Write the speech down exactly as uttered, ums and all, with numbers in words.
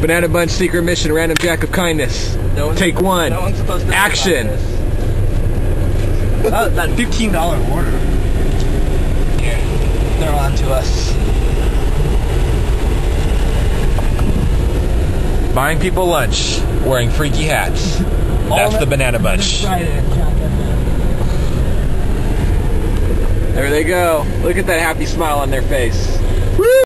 Banana Bunch secret mission, random jack of kindness. No one's, Take one. No one's supposed to know Action. about this. That, that fifteen dollar order. Here, they're on to us. Buying people lunch, wearing freaky hats. That's the Banana Bunch. There they go. Look at that happy smile on their face.